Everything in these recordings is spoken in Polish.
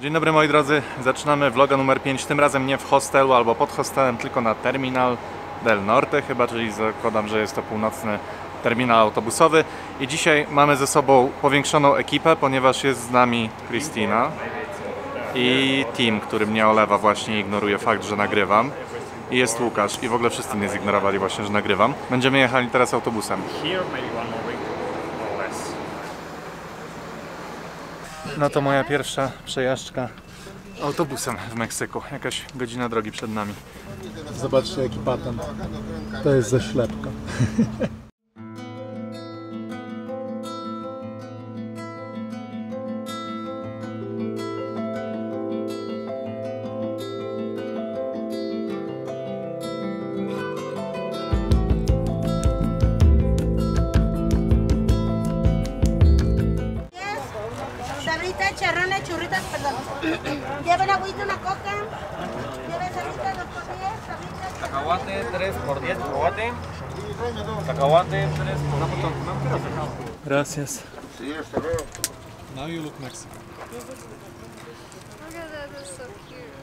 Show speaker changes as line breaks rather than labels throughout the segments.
Dzień dobry moi drodzy, zaczynamy vloga numer 5, tym razem nie w hostelu albo pod hostelem, tylko na Terminal del Norte chyba, czyli zakładam, że jest to północny terminal autobusowy. I dzisiaj mamy ze sobą powiększoną ekipę, ponieważ jest z nami Christina i Tim, który mnie olewa właśnie i ignoruje fakt, że nagrywam. I jest Łukasz i w ogóle wszyscy mnie zignorowali właśnie, że nagrywam. Będziemy jechali teraz autobusem. No to moja pierwsza przejażdżka autobusem w Meksyku. Jakaś godzina drogi przed nami.
Zobaczcie jaki patent. To jest zaślepka.
Charrones, churritas, perdón. Lleven agüita, una coca. Lleven cerveza, 2 por 10, sabritas.
Cacahuate, 3 por 10, cacahuate. Cacahuate, 3 por 10.
Gracias.
Now you look Mexican.
Look at that, that's so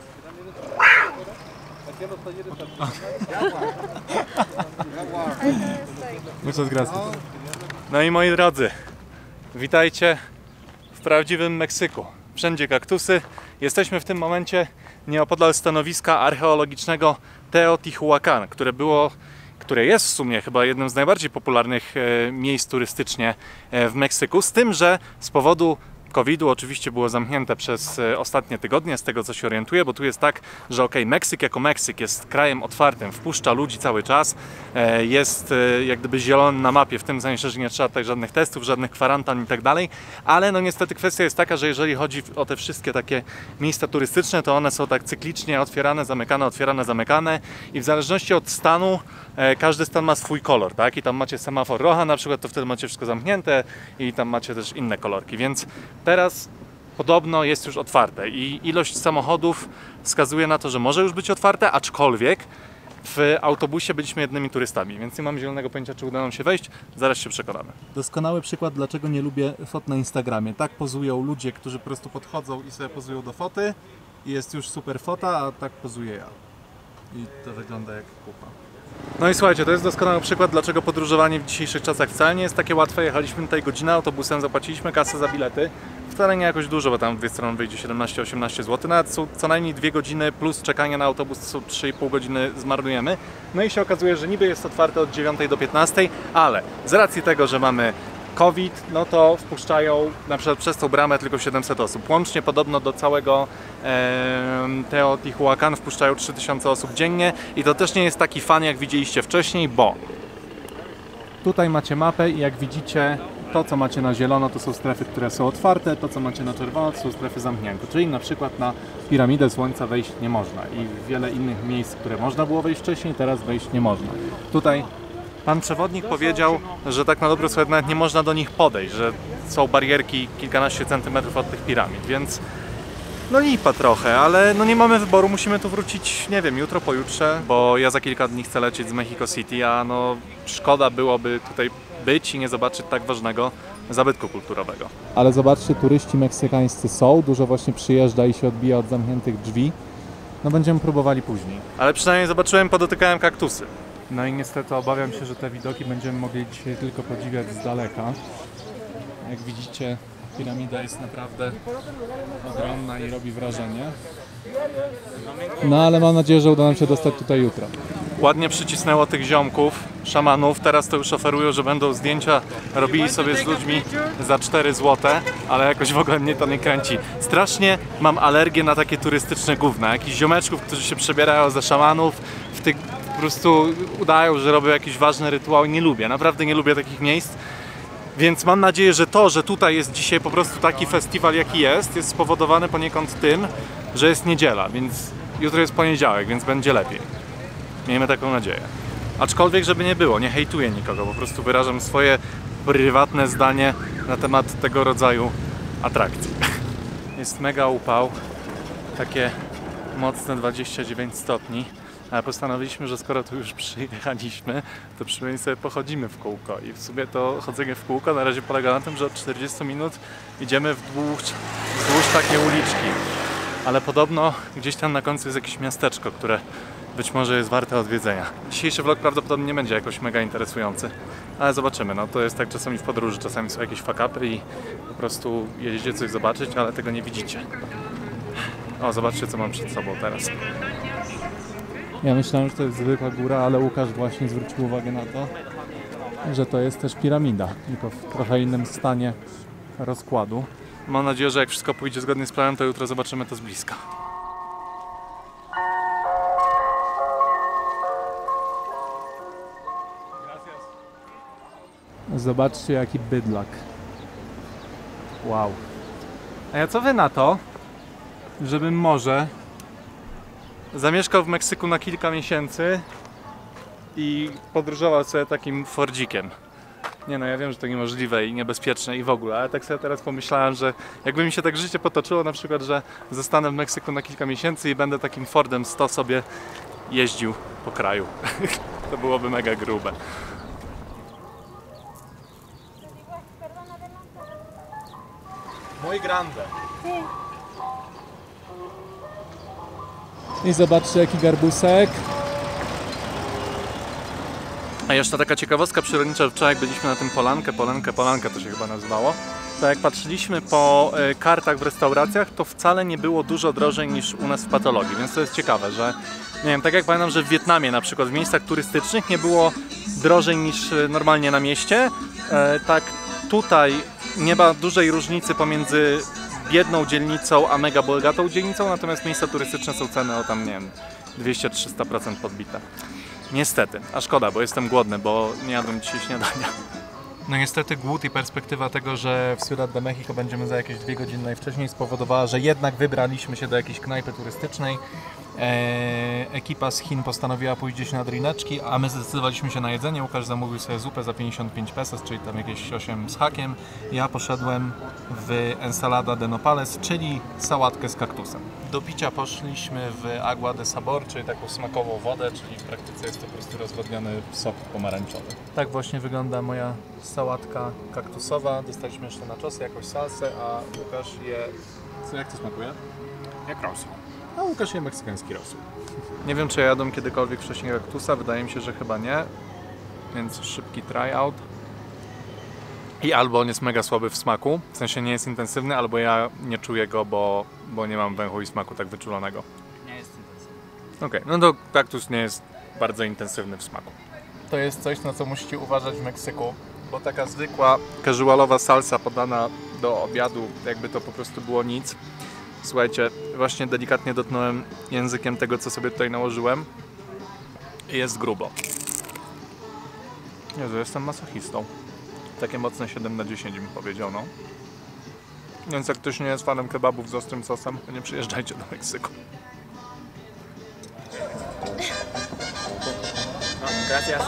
cute.
Muchas gracias.
No i moi drodzy, witajcie w prawdziwym Meksyku. Wszędzie kaktusy. Jesteśmy w tym momencie nieopodal stanowiska archeologicznego Teotihuacan, które jest w sumie chyba jednym z najbardziej popularnych miejsc turystycznie w Meksyku, z tym, że z powodu COVID-u oczywiście było zamknięte przez ostatnie tygodnie, z tego co się orientuję, bo tu jest tak, że Meksyk jako Meksyk jest krajem otwartym, wpuszcza ludzi cały czas, jest jak gdyby zielony na mapie, w tym sensie, że nie trzeba tutaj żadnych testów, żadnych kwarantan i tak dalej, ale no niestety kwestia jest taka, że jeżeli chodzi o te wszystkie takie miejsca turystyczne, to one są tak cyklicznie otwierane, zamykane i w zależności od stanu każdy stan ma swój kolor, tak? I tam macie semafor rocha na przykład, to wtedy macie wszystko zamknięte i tam macie też inne kolorki, więc teraz podobno jest już otwarte i ilość samochodów wskazuje na to, że może już być otwarte, aczkolwiek w autobusie byliśmy jedynymi turystami, więc nie mam zielonego pojęcia, czy uda nam się wejść, zaraz się przekonamy.
Doskonały przykład, dlaczego nie lubię fot na Instagramie. Tak pozują ludzie, którzy po prostu podchodzą i sobie pozują do foty i jest już super fota, a tak pozuję ja. I to wygląda jak kupa.
No i słuchajcie, to jest doskonały przykład, dlaczego podróżowanie w dzisiejszych czasach wcale nie jest takie łatwe. Jechaliśmy tutaj godzinę autobusem, zapłaciliśmy kasę za bilety. Wcale nie jakoś dużo, bo tam w dwie strony wyjdzie 17-18 zł. Nawet są co najmniej 2 godziny plus czekanie na autobus, to są 3,5 godziny zmarnujemy. No i się okazuje, że niby jest otwarte od 9 do 15, ale z racji tego, że mamy COVID, no to wpuszczają na przykład przez tą bramę tylko 700 osób. Łącznie podobno do całego Teotihuacan wpuszczają 3000 osób dziennie i to też nie jest taki fan, jak widzieliście wcześniej, bo tutaj macie mapę i jak widzicie, to co macie na zielono to są strefy, które są otwarte, to co macie na czerwono to są strefy zamknięte, czyli na przykład na Piramidę Słońca wejść nie można i wiele innych miejsc, które można było wejść wcześniej, teraz wejść nie można. Tutaj pan przewodnik powiedział, że tak na dobrą sprawę nawet nie można do nich podejść, że są barierki kilkanaście centymetrów od tych piramid, więc no lipa trochę, ale no nie mamy wyboru, musimy tu wrócić, nie wiem, jutro, pojutrze, bo ja za kilka dni chcę lecieć z Mexico City, a no szkoda byłoby tutaj być i nie zobaczyć tak ważnego zabytku kulturowego.
Ale zobaczcie, turyści meksykańscy są, dużo właśnie przyjeżdża i się odbija od zamkniętych drzwi. No będziemy próbowali później.
Ale przynajmniej zobaczyłem, podotykałem kaktusy.
No i niestety obawiam się, że te widoki będziemy mogli dzisiaj tylko podziwiać z daleka. Jak widzicie, piramida jest naprawdę ogromna i robi wrażenie. No ale mam nadzieję, że uda nam się dostać tutaj jutro.
Ładnie przycisnęło tych ziomków, szamanów, teraz to już oferują, że będą zdjęcia robili sobie z ludźmi za 4 zł, ale jakoś w ogóle mnie to nie kręci. Strasznie mam alergię na takie turystyczne gówna, jakichś ziomeczków, którzy się przebierają za szamanów, po prostu udają, że robią jakiś ważny rytuał i nie lubię, naprawdę nie lubię takich miejsc. Więc mam nadzieję, że to, że tutaj jest dzisiaj po prostu taki festiwal jaki jest spowodowane poniekąd tym, że jest niedziela, więc jutro jest poniedziałek, więc będzie lepiej. Miejmy taką nadzieję. Aczkolwiek, żeby nie było, nie hejtuję nikogo, po prostu wyrażam swoje prywatne zdanie na temat tego rodzaju atrakcji. Jest mega upał, takie mocne 29 stopni. Ale postanowiliśmy, że skoro tu już przyjechaliśmy, to przynajmniej sobie pochodzimy w kółko. I w sumie to chodzenie w kółko na razie polega na tym, że od 40 minut idziemy wzdłuż takiej uliczki. ale podobno gdzieś tam na końcu jest jakieś miasteczko, które być może jest warte odwiedzenia. Dzisiejszy vlog prawdopodobnie nie będzie jakoś mega interesujący, ale zobaczymy. No to jest tak czasami w podróży, czasami są jakieś fuck-upy i po prostu jedziecie coś zobaczyć, ale tego nie widzicie. O, zobaczcie, co mam przed sobą teraz.
Ja myślałem, że to jest zwykła góra, ale Łukasz właśnie zwrócił uwagę na to, że to jest też piramida, tylko w trochę innym stanie rozkładu.
Mam nadzieję, że jak wszystko pójdzie zgodnie z planem, to jutro zobaczymy to z bliska.
Zobaczcie, jaki bydlak. Wow. A ja co wy na to, żebym może
Zamieszkał w Meksyku na kilka miesięcy i podróżował sobie takim Fordzikiem. Nie no, ja wiem, że to niemożliwe i niebezpieczne i w ogóle, ale tak sobie teraz pomyślałem, że jakby mi się tak życie potoczyło, na przykład, że zostanę w Meksyku na kilka miesięcy i będę takim Fordem 100 sobie jeździł po kraju. To byłoby mega grube. Mój grande.
I zobaczcie, jaki garbusek.
A jeszcze taka ciekawostka przyrodnicza, że wczoraj jak byliśmy na tym Polankę to się chyba nazywało, to jak patrzyliśmy po kartach w restauracjach, to wcale nie było dużo drożej niż u nas w Patologii, więc to jest ciekawe, że nie wiem, tak jak pamiętam, że w Wietnamie na przykład w miejscach turystycznych nie było drożej niż normalnie na mieście, tak tutaj nie ma dużej różnicy pomiędzy biedną dzielnicą a mega bogatą dzielnicą, natomiast miejsca turystyczne są ceny o tam, nie wiem, 200-300% podbite. Niestety, a szkoda, bo jestem głodny, bo nie jadłem dzisiaj śniadania. No niestety głód i perspektywa tego, że w Ciudad de Mexico będziemy za jakieś 2 godziny najwcześniej, spowodowała, że jednak wybraliśmy się do jakiejś knajpy turystycznej. Ekipa z Chin postanowiła pójść gdzieś na drineczki, a my zdecydowaliśmy się na jedzenie. Łukasz zamówił sobie zupę za 55 pesos, czyli tam jakieś 8 z hakiem. Ja poszedłem w ensalada de nopales, czyli sałatkę z kaktusem. Do picia poszliśmy w agua de sabor, czyli taką smakową wodę, czyli w praktyce jest to po prostu rozwodniony sok pomarańczowy. Tak właśnie wygląda moja sałatka kaktusowa. Dostaliśmy jeszcze na czosy, jakąś salsę, a Łukasz je...
Co, jak to smakuje?
jak rosół.
A Łukasz je meksykański rosół.
Nie wiem, czy ja jadłem kiedykolwiek wcześniej kaktusa, wydaje mi się, że chyba nie, więc szybki tryout. I albo on jest mega słaby w smaku, w sensie nie jest intensywny, albo ja nie czuję go, bo nie mam węchu i smaku tak wyczulonego.
Nie jest intensywny.
Okej, no to kaktus nie jest bardzo intensywny w smaku. To jest coś, na co musicie uważać w Meksyku, bo taka zwykła, casualowa salsa podana do obiadu, jakby to po prostu było nic. Słuchajcie, właśnie delikatnie dotknąłem językiem tego, co sobie tutaj nałożyłem i jest grubo. Jezu, jestem masochistą. Takie mocne 7 na 10 bym powiedział, no. Więc jak ktoś nie jest fanem kebabów z ostrym sosem, to nie przyjeżdżajcie do Meksyku.
No, gracias.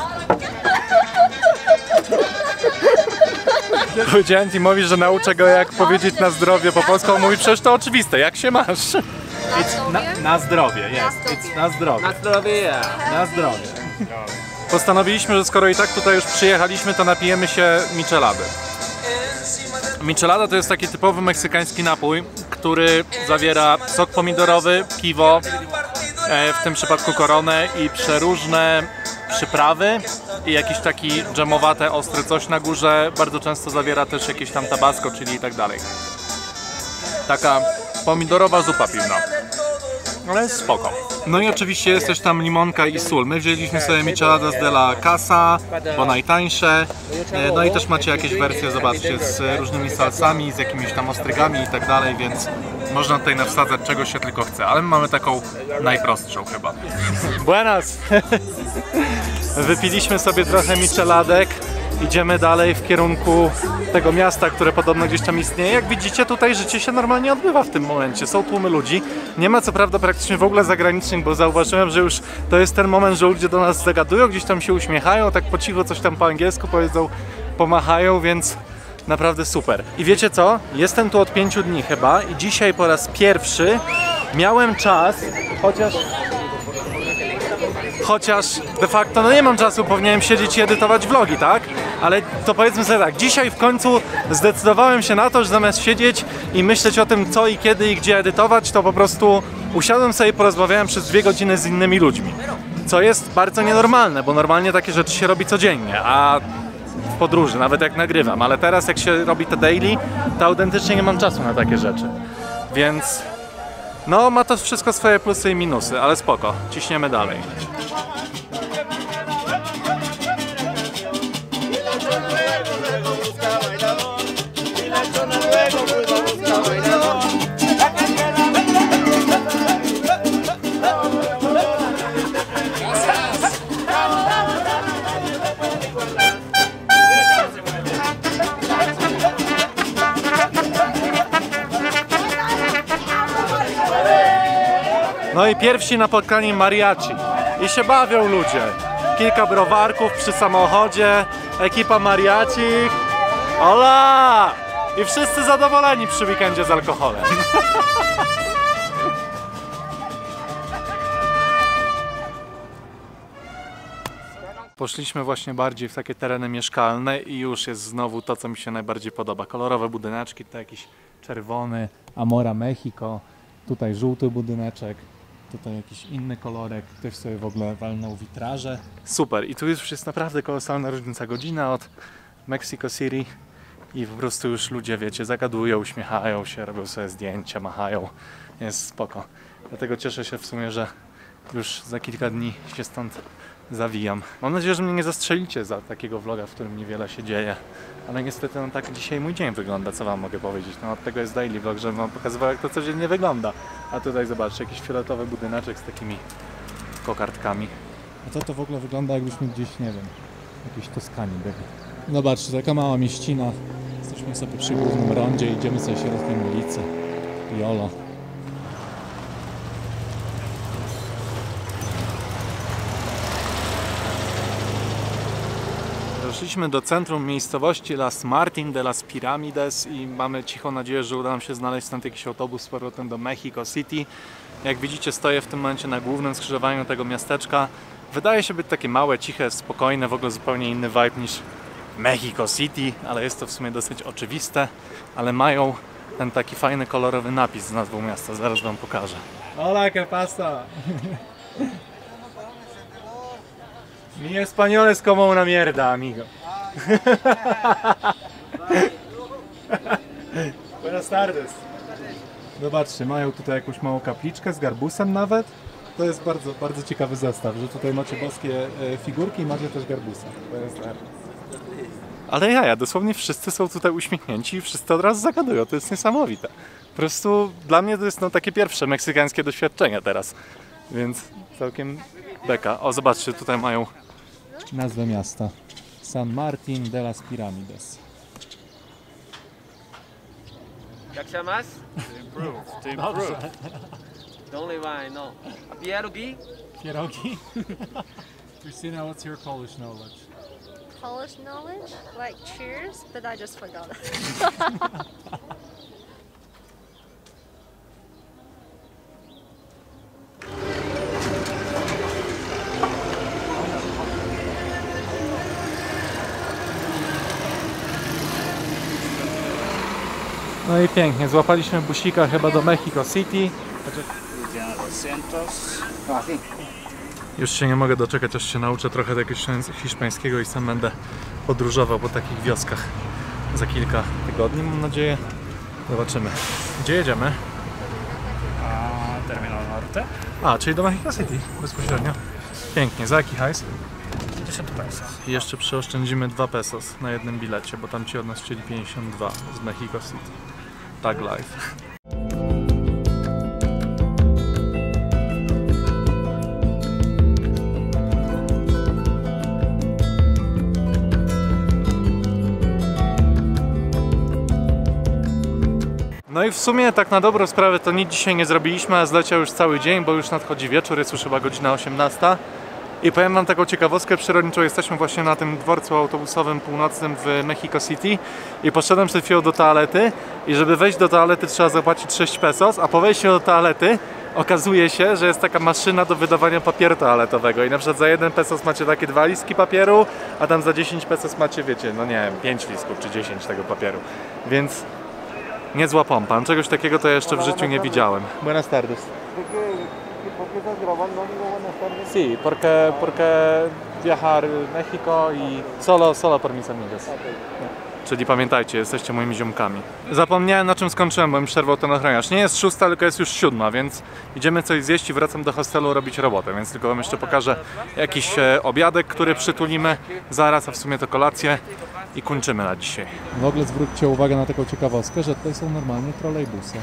Powiedziałem Timowi, że nauczę go, jak powiedzieć na zdrowie po polsku. On mówi, przecież to oczywiste, jak się masz? Na zdrowie, jest. Na zdrowie.
Na zdrowie.
Na zdrowie. Postanowiliśmy, że skoro i tak tutaj już przyjechaliśmy, to napijemy się michelady. Michelada to jest taki typowy meksykański napój, który zawiera sok pomidorowy, piwo, w tym przypadku koronę i przeróżne przyprawy i jakiś taki dżemowate, ostry coś na górze. Bardzo często zawiera też jakieś tam tabasco, czyli i tak dalej. Taka pomidorowa zupa piwna. Ale jest spoko. No i oczywiście jest też tam limonka i sól. My wzięliśmy sobie micheladas de la casa, bo najtańsze. No i też macie jakieś wersje, zobaczcie, z różnymi salsami, z jakimiś tam ostrygami i tak dalej, więc można tutaj nawsadzać czego się tylko chce. Ale my mamy taką najprostszą chyba. Buenas! Wypiliśmy sobie trochę micheladek. Idziemy dalej w kierunku tego miasta, które podobno gdzieś tam istnieje. Jak widzicie, tutaj życie się normalnie odbywa w tym momencie. Są tłumy ludzi. Nie ma co prawda praktycznie w ogóle zagranicznych, bo zauważyłem, że już to jest ten moment, że ludzie do nas zagadują, gdzieś tam się uśmiechają, tak po cichu coś tam po angielsku powiedzą, pomachają, więc naprawdę super. I wiecie co? Jestem tu od 5 dni chyba i dzisiaj po raz pierwszy miałem czas, chociaż de facto no nie mam czasu, powinienem siedzieć i edytować vlogi, tak? Ale to powiedzmy sobie tak, dzisiaj w końcu zdecydowałem się na to, że zamiast siedzieć i myśleć o tym, co i kiedy i gdzie edytować, to po prostu usiadłem sobie i porozmawiałem przez 2 godziny z innymi ludźmi. Co jest bardzo nienormalne, bo normalnie takie rzeczy się robi codziennie, a w podróży, nawet jak nagrywam, ale teraz jak się robi te daily, to autentycznie nie mam czasu na takie rzeczy. Więc no ma to wszystko swoje plusy i minusy, ale spoko, ciśniemy dalej. No i pierwsi napotkani mariachi. I się bawią ludzie. Kilka browarków przy samochodzie, ekipa mariachi. Hola! I wszyscy zadowoleni przy weekendzie z alkoholem. Poszliśmy właśnie bardziej w takie tereny mieszkalne i już jest znowu to, co mi się najbardziej podoba. Kolorowe budyneczki, to jakiś czerwony Amora Mexico, tutaj żółty budyneczek, tutaj jakiś inny kolorek, ktoś sobie w ogóle walnął witraże. Super, i tu już jest naprawdę kolosalna różnica, godzina od Mexico City i po prostu już ludzie, wiecie, zagadują, uśmiechają się, robią sobie zdjęcia, machają, jest spoko. Dlatego cieszę się w sumie, że już za kilka dni się stąd zawijam. Mam nadzieję, że mnie nie zastrzelicie za takiego vloga, w którym niewiele się dzieje. Ale niestety no tak dzisiaj mój dzień wygląda, co wam mogę powiedzieć. No od tego jest daily vlog, że wam pokazywał, jak to codziennie wygląda. A tutaj zobaczcie, jakiś fioletowy budyneczek z takimi kokardkami. A co to w ogóle wygląda, jakbyśmy gdzieś, nie wiem, jakiejś Toskanii byli. Zobaczcie, taka mała mieścina. Jesteśmy sobie przy głównym rondzie, idziemy sobie środkiem ulicy. Jolo. Doszliśmy do centrum miejscowości Las Martin de las Piramides i mamy cichą nadzieję, że uda nam się znaleźć stąd jakiś autobus z powrotem do Mexico City. Jak widzicie, stoję w tym momencie na głównym skrzyżowaniu tego miasteczka. Wydaje się być takie małe, ciche, spokojne, w ogóle zupełnie inny vibe niż Mexico City, ale jest to w sumie dosyć oczywiste, ale mają ten taki fajny, kolorowy napis z nazwą miasta, zaraz wam pokażę. Hola, ¿qué pasa? Mi español es como una mierda, amigo. Buenas tardes. Zobaczcie, mają tutaj jakąś małą kapliczkę z garbusem nawet. To jest bardzo, bardzo ciekawy zestaw, że tutaj macie boskie figurki i macie też garbusa. To jest ale jaja, dosłownie wszyscy są tutaj uśmiechnięci i wszyscy od razu zagadują. To jest niesamowite. Po prostu dla mnie to jest no, takie pierwsze meksykańskie doświadczenie teraz. Więc całkiem beka. O, zobaczcie, tutaj mają nazwę miasta. San Martin de las Piramides.
Jak się masz? To improve. Don't live I know. A pierogi?
Pierogi? Christina, what's your Polish knowledge?
Polish knowledge? Like cheers, but I just forgot it.
No i pięknie, złapaliśmy busika chyba do Mexico City. Już się nie mogę doczekać, aż się nauczę trochę jakiegoś hiszpańskiego i sam będę podróżował po takich wioskach za kilka tygodni, mam nadzieję. Zobaczymy. Gdzie jedziemy?
Terminal Norte.
A, czyli do Mexico City bezpośrednio. Pięknie, za jaki hajs?
10 pesos.
I jeszcze przeoszczędzimy 2 pesos na jednym bilecie, bo tam ci od nas chcieli 52 z Mexico City. Tag life. No i w sumie tak na dobrą sprawę to nic dzisiaj nie zrobiliśmy, a zleciał już cały dzień, bo już nadchodzi wieczór, jest już chyba godzina 18. I powiem wam taką ciekawostkę przyrodniczą, jesteśmy właśnie na tym dworcu autobusowym północnym w Mexico City i poszedłem przed chwilą do toalety i żeby wejść do toalety trzeba zapłacić 6 pesos, a po wejściu do toalety okazuje się, że jest taka maszyna do wydawania papieru toaletowego i na przykład za 1 pesos macie takie 2 listki papieru, a tam za 10 pesos macie, wiecie, no nie wiem, 5 listków czy 10 tego papieru. Więc niezła pompa. Czegoś takiego to ja jeszcze w życiu nie widziałem. Buenas tardes.
¿Por qué estás grabando, amigo? Buenas tardes.
Sí, porque viajar México y solo por mis amigos. Czyli pamiętajcie, jesteście moimi ziomkami. Zapomniałem, na czym skończyłem, bo mi przerwał ten ochroniarz. Nie jest 6, tylko jest już 7, więc idziemy coś zjeść i wracam do hostelu robić robotę, więc tylko wam jeszcze pokażę jakiś obiadek, który przytulimy zaraz, a w sumie to kolację i kończymy na dzisiaj.
W ogóle zwróćcie uwagę na taką ciekawostkę, że tutaj są normalnie trolejbusy.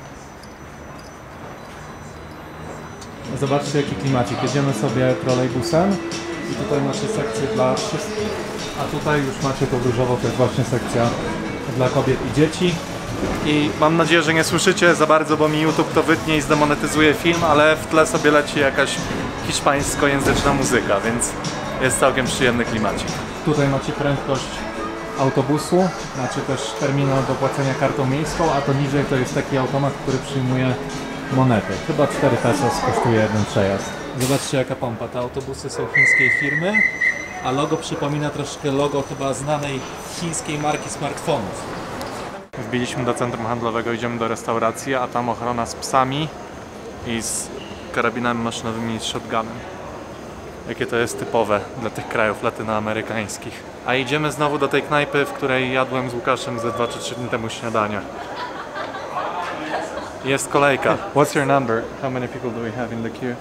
Zobaczcie jaki klimacik. Jedziemy sobie trolejbusem i tutaj macie sekcję dla wszystkich, a tutaj już macie tą różową, to jest właśnie sekcja dla kobiet i dzieci.
I mam nadzieję, że nie słyszycie za bardzo, bo mi YouTube to wytnie i zdemonetyzuje film, ale w tle sobie leci jakaś hiszpańskojęzyczna muzyka, więc jest całkiem przyjemny klimacik.
Tutaj macie prędkość autobusu, macie też terminal do płacenia kartą miejską, a to niżej to jest taki automat, który przyjmuje monety. Chyba 4 pesos kosztuje jeden przejazd. Zobaczcie jaka pompa. Te autobusy są chińskiej firmy, a logo przypomina troszkę logo chyba znanej chińskiej marki smartfonów.
Wbiliśmy do centrum handlowego, idziemy do restauracji, a tam ochrona z psami i z karabinami maszynowymi i z shotgunem. Jakie to jest typowe dla tych krajów latynoamerykańskich. A idziemy znowu do tej knajpy, w której jadłem z Łukaszem ze 2 czy 3 dni temu śniadania. Jest kolejka. What's your number? How many people do we have in the queue?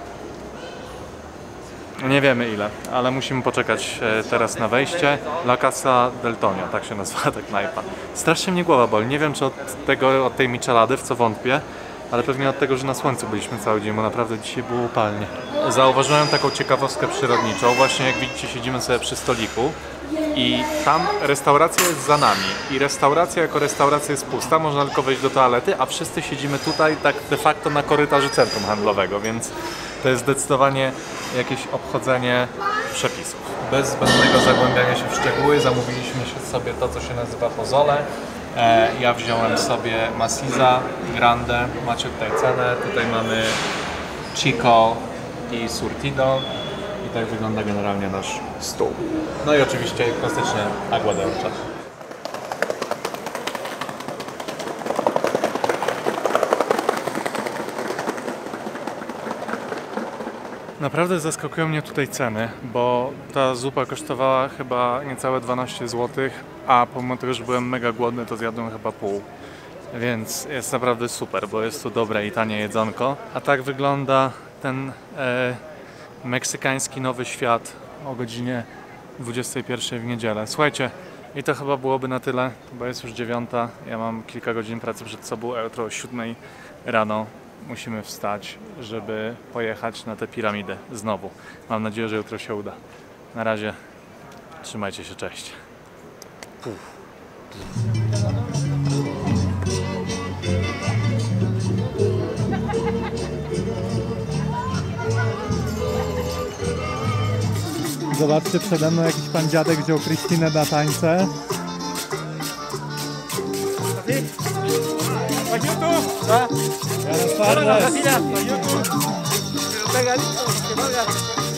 Nie wiemy ile, ale musimy poczekać teraz na wejście. La Casa del Tonio, tak się nazywa ta knajpa. Strasznie mnie głowa boli. Nie wiem, czy od tej michelady, w co wątpię, ale pewnie od tego, że na słońcu byliśmy cały dzień, bo naprawdę dzisiaj było upalnie. Zauważyłem taką ciekawostkę przyrodniczą. Właśnie jak widzicie, siedzimy sobie przy stoliku i tam restauracja jest za nami. I restauracja jako restauracja jest pusta, można tylko wejść do toalety, a wszyscy siedzimy tutaj tak de facto na korytarzu centrum handlowego, więc to jest zdecydowanie jakieś obchodzenie przepisów. Bez zbędnego zagłębiania się w szczegóły zamówiliśmy sobie to, co się nazywa pozole. Ja wziąłem sobie Masiza Grande, macie tutaj cenę, tutaj mamy Chico i Surtido i tak wygląda generalnie nasz stół. No i oczywiście klasyczne agua de horchata. Naprawdę zaskakują mnie tutaj ceny, bo ta zupa kosztowała chyba niecałe 12 zł, a pomimo tego, że byłem mega głodny, to zjadłem chyba pół. Więc jest naprawdę super, bo jest tu dobre i tanie jedzonko. A tak wygląda ten meksykański Nowy Świat o godzinie 21 w niedzielę. Słuchajcie, i to chyba byłoby na tyle, bo jest już 9. Ja mam kilka godzin pracy przed sobą, a jutro o 7 rano musimy wstać, żeby pojechać na te piramidy znowu. Mam nadzieję, że jutro się uda. Na razie, trzymajcie się, cześć.
Zobaczcie, przede mną jakiś pan dziadek wziął Krystynę na tańce. Buenas tardes.